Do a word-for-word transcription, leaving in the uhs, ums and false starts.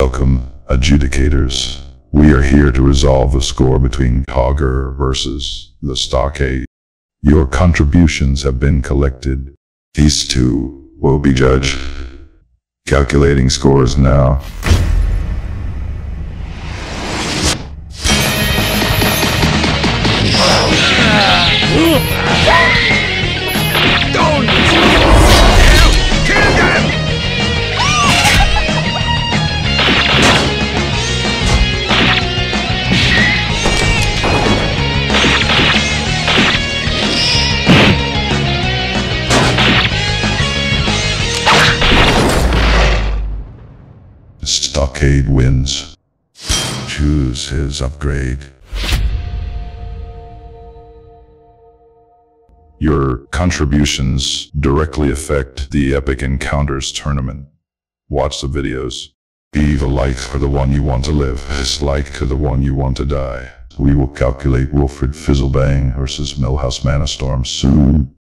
Welcome, adjudicators. We are here to resolve the score between Hogger versus the Stockade. Your contributions have been collected. These two will be judged. Calculating scores now. Don't! Kill them! Stockade wins. Choose his upgrade. Your contributions directly affect the Epik Enkounters tournament. Watch the videos. Be the light for the one you want to live, dislike to the one you want to die. We will calculate Wilfred Fizzlebang versus Millhouse Manastorm soon.